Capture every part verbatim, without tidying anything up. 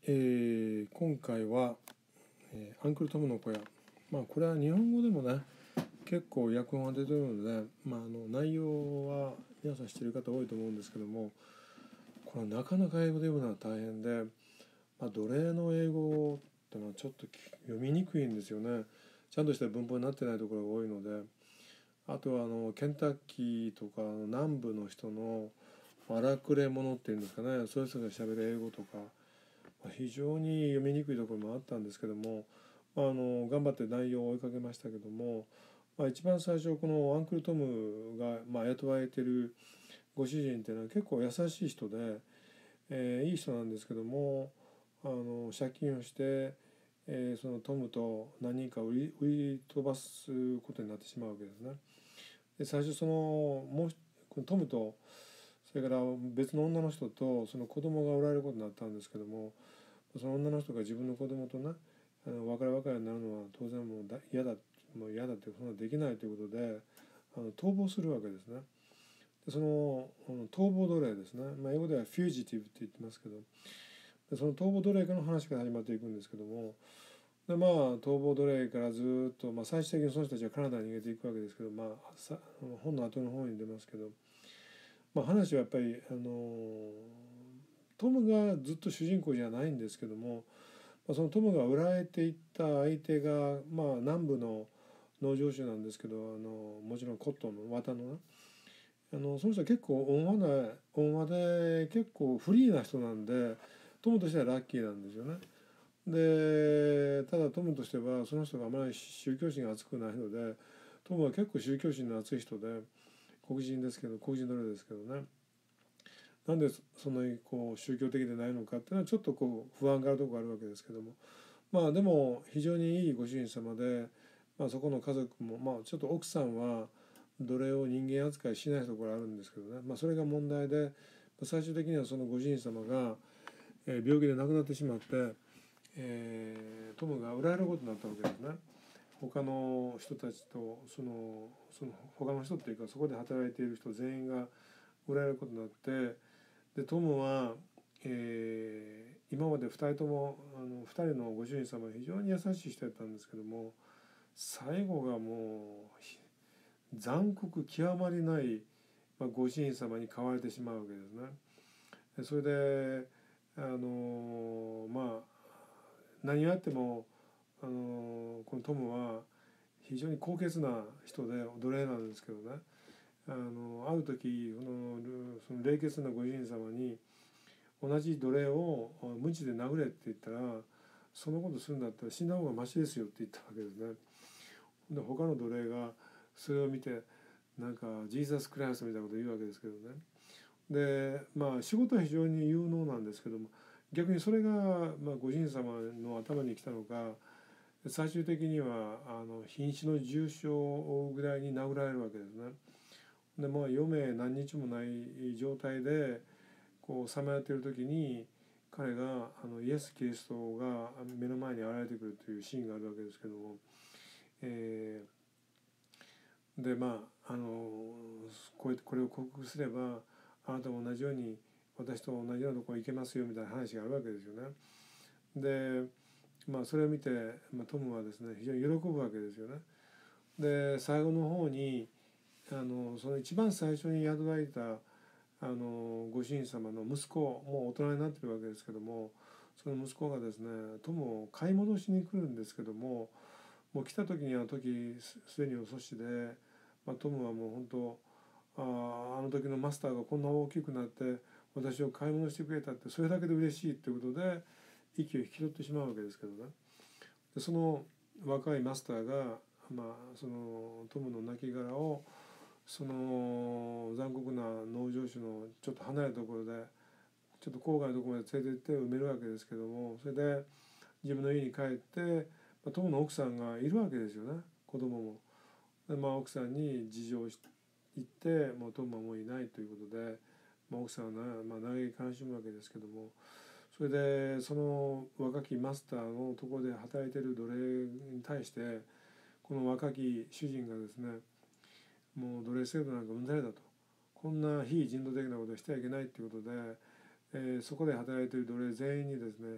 えー今回は、えーアンクルトムの小屋。まあこれは日本語でもね結構訳本が出てるので、まあ、あの内容は皆さん知ってる方多いと思うんですけども、これはなかなか英語で読むのは大変で、まあ、奴隷の英語ってのはちょっと読みにくいんですよね。ちゃんとした文法になってないところが多いので、あとはあのケンタッキーとか南部の人の荒くれ者っていうんですかね、そういう人がしゃべる英語とか非常に読みにくいところもあったんですけども、あの頑張って内容を追いかけましたけども、まあ、一番最初このアンクルトムが、まあ、雇われているご主人っていうのは結構優しい人で、えーいい人なんですけども、あの借金をして、えーそのトムと何人か売り、売り飛ばすことになってしまうわけですね。で最初そのもうこのトムとそれから別の女の人とその子供がおられることになったんですけども、その女の人が自分の子供とね、あの別れ別れになるのは当然もうだ嫌だもう嫌だってそんなできないということで、あの逃亡するわけですね。でその逃亡奴隷ですね、まあ、英語ではフュージティブって言ってますけど、でその逃亡奴隷からの話から始まっていくんですけども、でまあ逃亡奴隷からずっと、まあ、最終的にその人たちはカナダに逃げていくわけですけど、まあ、さ本の後の方に出ますけど、まあ、話はやっぱりあのトムがずっと主人公じゃないんですけども、そのトムが売られていった相手が、まあ、南部の農場主なんですけど、あのもちろんコットンの綿のね、あのその人は結構温和な温和で結構フリーな人なんで、トムとしてはラッキーなんですよね。でただトムとしてはその人があまり宗教心が厚くないので、トムは結構宗教心の厚い人で、黒人ですけど黒人奴隷ですけどね、なんでそんなにこう宗教的でないのかっていうのはちょっとこう不安があるところがあるわけですけども、まあでも非常にいいご主人様で、まあ、そこの家族も、まあ、ちょっと奥さんは奴隷を人間扱いしないところあるんですけどね、まあ、それが問題で、最終的にはそのご主人様が病気で亡くなってしまって、えー、トムが売られることになったわけですね。他の人たちとそのその他の人っていうか、そこで働いている人全員が売られることになって、でトムは、えー今までふたりともあのふたりのご主人様は非常に優しい人だったんですけども、最後がもう残酷極まりない、まあ、ご主人様に買われてしまうわけですね。でそれであのまあ何をやっても、あのこのトムは非常に高潔な人で奴隷なんですけどね、あのある時そのその冷血なご主人様に同じ奴隷を鞭で殴れって言ったら、そのことするんだったら死んだ方がマシですよって言ったわけですね。で他の奴隷がそれを見てなんかジーザス・クライストみたいなことを言うわけですけどね。でまあ仕事は非常に有能なんですけども、逆にそれが、まあ、ご主人様の頭に来たのか、最終的にはあの瀕死の重傷ぐらいに殴られるわけですね。でまあ余命何日もない状態でこうさまよっている時に、彼があのイエス・キリストが目の前に現れてくるというシーンがあるわけですけども、えー、でまああのこうやってこれを克服すればあなたも同じように私と同じようなところに行けますよみたいな話があるわけですよね。でまあそれを見て、まあ、トムはですね非常に喜ぶわけですよね。で最後の方にあのその一番最初に宿られたあのご主人様の息子、もう大人になってるわけですけども、その息子がですねトムを買い戻しに来るんですけども、もう来た時には時すでに遅しで、まあ、トムはもう本当ああの時のマスターがこんな大きくなって私を買い戻してくれたって、それだけで嬉しいということで息を引き取ってしまうわけですけどね。でその若いマスターが、まあ、そのトムの亡骸をその残酷な農場主のちょっと離れたところでちょっと郊外のところまで連れて行って埋めるわけですけども、それで自分の家に帰って、まあ、トムの奥さんがいるわけですよね、子供も。で、まあ、奥さんに事情を言ってもうトムはもういないということで、まあ、奥さんは、まあ、嘆き悲しむわけですけども、それでその若きマスターのところで働いている奴隷に対してこの若き主人がですね、もう奴隷制度なんかうんざりだと、こんな非人道的なことをしてはいけないということで、えー、そこで働いている奴隷全員にですね、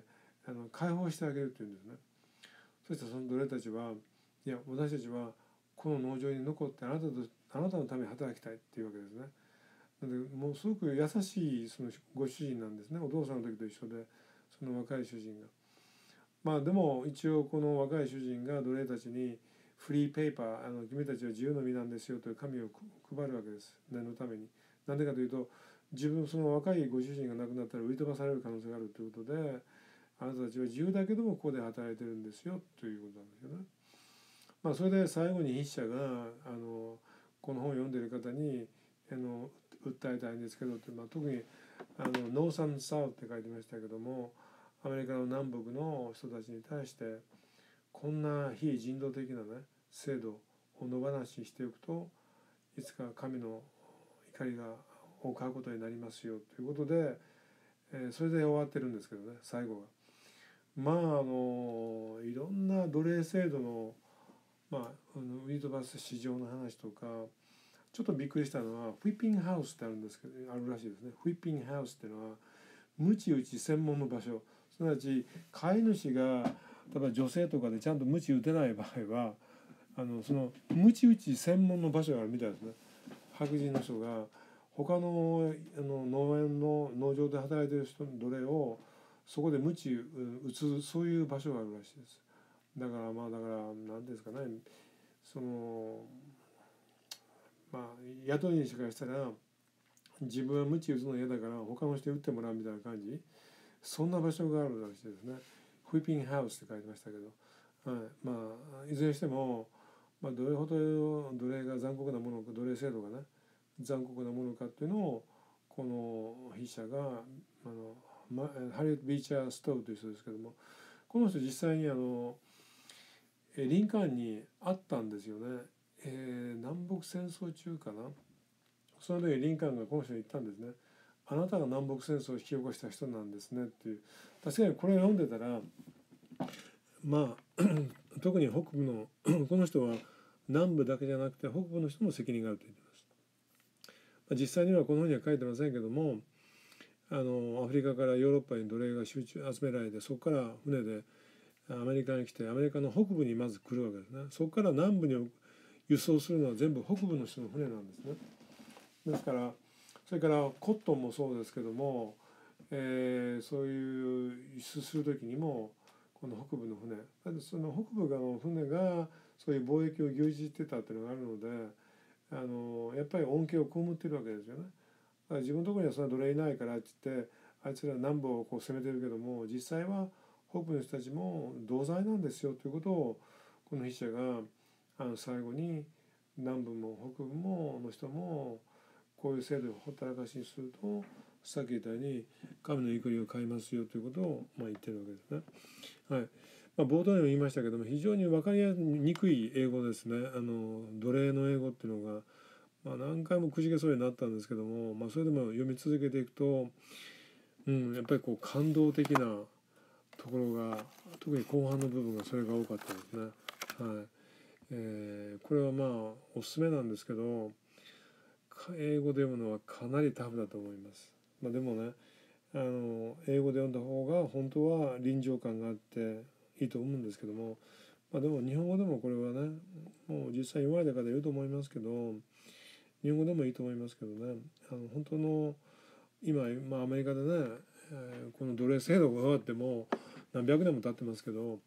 あの解放してあげるというんですね。そしてその奴隷たちはいや私たちはこの農場に残ってあなたとあなたのために働きたいっていうわけですね。なのでもうすごく優しいそのご主人なんですね。お父さんの時と一緒でその若い主人が。まあでも一応この若い主人が奴隷たちにフリーペーパーあの君たちは自由の身なんですよという紙を配るわけです。念のために。なんでかというと自分その若いご主人が亡くなったら売り飛ばされる可能性があるということであなたたちは自由だけどもここで働いてるんですよということなんですよね。まあそれで最後に筆者があのこの本を読んでいる方にあの訴えたいんですけどって、まあ、特にあのノーサン・サウって書いてましたけどもアメリカの南北の人たちに対してこんな非人道的なね制度を野放ししておくといつか神の怒りがを買うことになりますよということで、えー、それで終わってるんですけどね最後が。まああのいろんな奴隷制度のまあウィートバス市場の話とかちょっとびっくりしたのはフィッピングハウスってあるんですけどあるらしいですね。フィッピングハウスっていうのはムチ打ち専門の場所すなわち飼い主が例えば女性とかでちゃんとムチ打てない場合はあのそのムチ打ち専門の場所があるみたいですね。白人の人が他のあの農園の農場で働いている人の奴隷をそこでムチ打つそういう場所があるらしいです。だからまあだから何ですかねそのまあ雇い主からしたら自分はムチ打つの嫌だから他の人に打ってもらうみたいな感じそんな場所があるらしいですね。フィッピングハウスって書いてましたけど、はい、まあいずれにしても、まあ、どれほど奴隷が残酷なものか奴隷制度がね残酷なものかっていうのをこの筆者があのハリウッド・ビーチャー・ストーという人ですけどもこの人実際にあのリンカーンに会ったんですよね、えー、南北戦争中かなその時リンカーンがこの人に言ったんですね。あなたが南北戦争を引き起こした人なんですねっていう確かにこれを読んでたらまあ特に北部のこの人は南部だけじゃなくて北部の人も責任があると言っています。実際にはこの本には書いてませんけどもあのアフリカからヨーロッパに奴隷が集中集められてそこから船でアメリカに来てアメリカの北部にまず来るわけですね。そこから南部に輸送するのは全部北部の人の船なんですね。ですからそれからコットンもそうですけども、えー、そういう輸出する時にもこの北部の船その北部の船がそういう貿易を牛耳ってたっていうのがあるのであのやっぱり恩恵を被ってるわけですよね。だから自分のところにはそんな奴隷いないからって言ってあいつら南部をこう攻めてるけども実際は北部の人たちも同罪なんですよということをこの筆者があの最後に南部も北部もの人もこういう制度をほったらかしにするとさっき言ったように神の怒りを買いますよということをまあ言ってるわけですね。はい。まあ、冒頭にも言いましたけども非常に分かりにくい英語ですね。あの奴隷の英語っていうのが、まあ、何回もくじけそうになったんですけども、まあ、それでも読み続けていくと、うん、やっぱりこう感動的なところが特に後半の部分がそれが多かったですね。はい。えー、これはまあおすすめなんですけど英語で読むのはかなりタフだと思います。まあ、でもねあの英語で読んだ方が本当は臨場感があっていいと思うんですけども、まあ、でも日本語でもこれはねもう実際言われた方いると思いますけど日本語でもいいと思いますけどねあの本当の今、まあ、アメリカでね、えー、この奴隷制度が終わっても何百年も経ってますけど、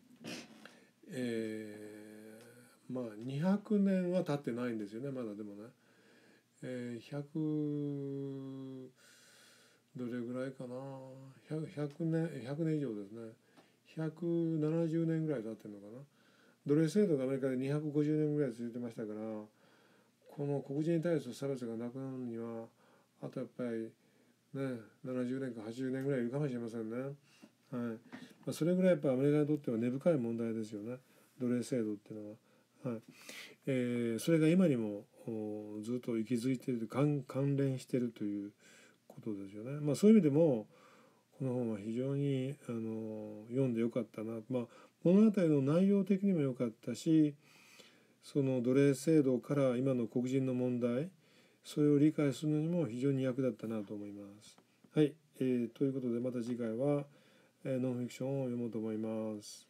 えー、まあにひゃくねんは経ってないんですよねまだでもね。えー、ひゃくどれぐらいかな ひゃく, 年ひゃくねん以上ですね。ひゃくななじゅうねんぐらい経ってるのかな。奴隷制度がアメリカでにひゃくごじゅうねんぐらい続いてましたからこの黒人に対する差別がなくなるにはあとやっぱりねななじゅうねんかはちじゅうねんぐらいいるかもしれませんね。はい。まあ、それぐらいやっぱアメリカにとっては根深い問題ですよね奴隷制度っていうのは。はい。えー、それが今にもずっと息づいている関連しているということですよね。まあそういう意味でもこの本は非常にあの読んでよかったな。まあ物語の内容的にも良かったしその奴隷制度から今の黒人の問題それを理解するのにも非常に役立ったなと思います。はい、えー、ということでまた次回はえーノンフィクションを読もうと思います。